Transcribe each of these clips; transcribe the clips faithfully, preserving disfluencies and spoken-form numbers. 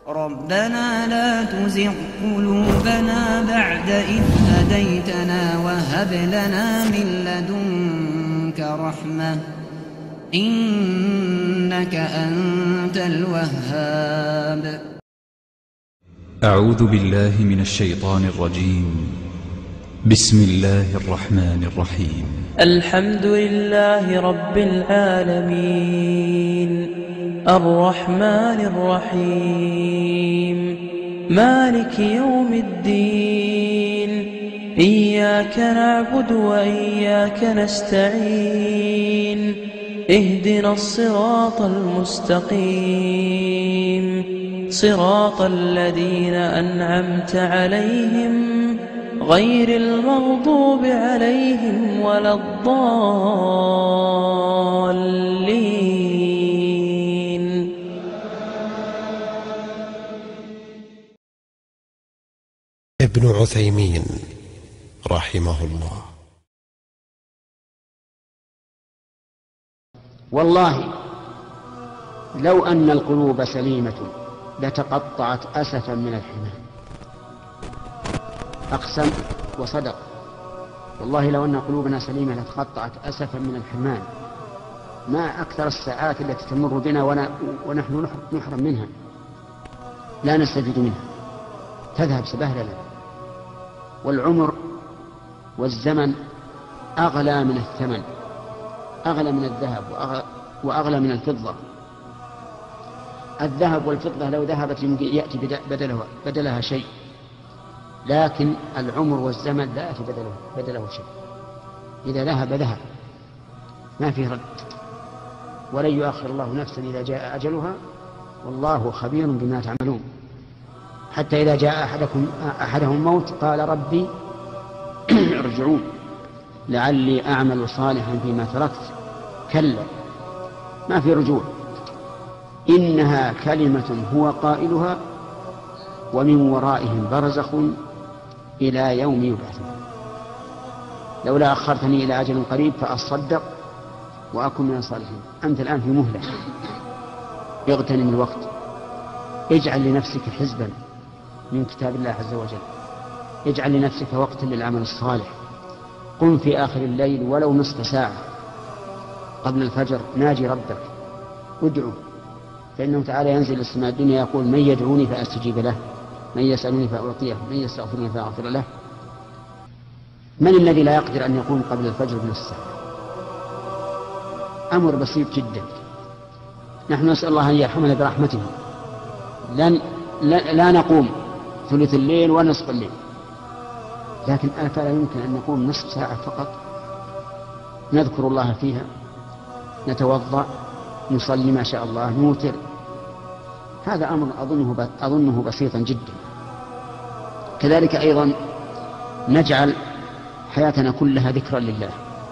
ربنا لا تزغ قلوبنا بعد إذ هديتنا وهب لنا من لدنك رحمة إنك أنت الوهاب. أعوذ بالله من الشيطان الرجيم. بسم الله الرحمن الرحيم. الحمد لله رب العالمين الرحمن الرحيم مالك يوم الدين إياك نعبد وإياك نستعين اهدنا الصراط المستقيم صراط الذين أنعمت عليهم غير المغضوب عليهم ولا الضالين. ابن عثيمين رحمه الله: والله لو أن القلوب سليمة لتقطعت أسفا من الحمام. أقسم وصدق، والله لو أن قلوبنا سليمة لتقطعت أسفا من الحرمان. ما أكثر الساعات التي تمر بنا ونحن نحرم منها، لا نستفيد منها، تذهب سبهللا. والعمر والزمن أغلى من الثمن، أغلى من الذهب وأغلى من الفضة. الذهب والفضة لو ذهبت يأتي بدلها, بدلها شيء، لكن العمر والزمن لا يأتي بدله, بدله شيء. إذا ذهب ذهب، ما فيه رد، ولن يؤخر الله نفسا إذا جاء أجلها، والله خبير بما تعملون. حتى إذا جاء أحدكم أحدهم الموت قال ربي ارجعون لعلي أعمل صالحا فيما تركت. كلا، ما في رجوع. إنها كلمة هو قائلها ومن ورائهم برزخ إلى يوم يبعثون. لولا أخرتني إلى أجل قريب فأصدق وأكن من الصالحين. أنت الآن في مهلة، اغتنم الوقت، اجعل لنفسك حزبا من كتاب الله عز وجل، اجعل لنفسك وقتا للعمل الصالح. قم في آخر الليل ولو نصف ساعة قبل الفجر، ناجي ربك، ادعو، فإنه تعالى ينزل السماء الدنيا يقول من يدعوني فأستجيب له، من يسألني فأعطيه، من يستغفرني فأغفر له. من الذي لا يقدر أن يقوم قبل الفجر بنصف ساعة؟ أمر بسيط جدا. نحن نسأل الله أن يرحمنا برحمته. لن لا, لا نقوم ثلث الليل ونصف الليل، لكن أفلا يمكن أن نقوم نصف ساعة فقط، نذكر الله فيها، نتوضأ، نصلي ما شاء الله، نوتر. هذا أمر أظنه, أظنه بسيطا جدا. كذلك أيضا نجعل حياتنا كلها ذكرا لله،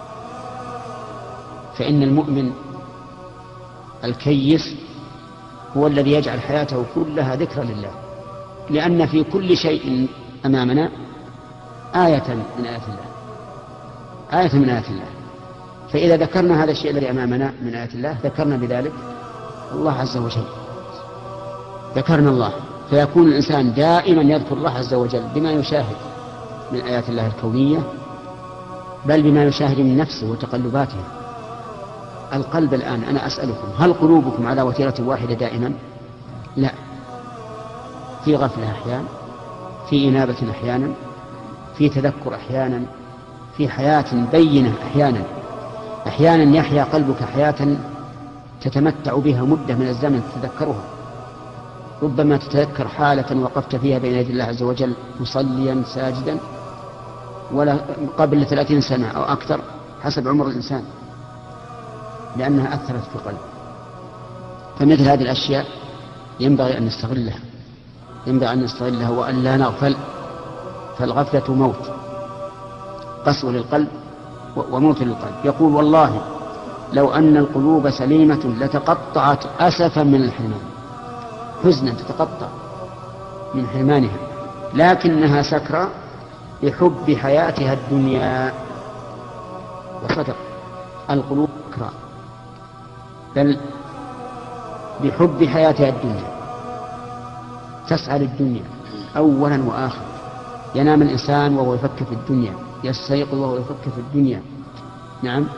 فإن المؤمن الكيس هو الذي يجعل حياته كلها ذكرا لله، لأن في كل شيء أمامنا آية من آيات الله، آية من آيات الله. فإذا ذكرنا هذا الشيء الذي أمامنا من آيات الله ذكرنا بذلك الله عز وجل، ذكرنا الله، فيكون الإنسان دائما يذكر الله عز وجل بما يشاهد من آيات الله الكونية، بل بما يشاهد من نفسه وتقلباته. القلب الآن أنا أسألكم، هل قلوبكم على وتيرة واحدة دائما؟ لا، في غفلة أحيانا، في إنابة أحيانا، في تذكر أحيانا، في حياة بينة أحيانا. أحيانا يحيا قلبك حياة تتمتع بها مدة من الزمن تتذكرها. ربما تتذكر حالة وقفت فيها بين يدي الله عز وجل مصليا ساجدا ولا قبل ثلاثين سنة أو أكثر حسب عمر الإنسان، لأنها أثرت في قلبه. فمثل هذه الأشياء ينبغي أن نستغلها، ينبغي أن نستغلها وأن لا نغفل، فالغفلة موت، قسوة للقلب وموت للقلب. يقول والله لو أن القلوب سليمة لتقطعت أسفا من الحرمان، حزنا تتقطع من حرمانها، لكنها سكرى بحب حياتها الدنيا. وصدق، القلوب سكرى بل بحب حياتها الدنيا. تسعى للدنيا أولا وآخر. ينام الإنسان وهو يفكر في الدنيا، يستيقظ وهو يفكر في الدنيا. نعم.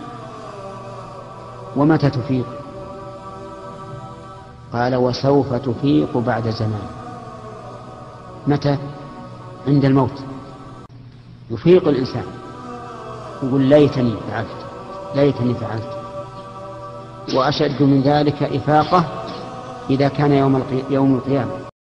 ومتى تفيق؟ قال وسوف تفيق بعد زمان. متى؟ عند الموت يفيق الإنسان، يقول ليتني فعلت ليتني فعلت. وأشد من ذلك إفاقة إذا كان يوم القيامة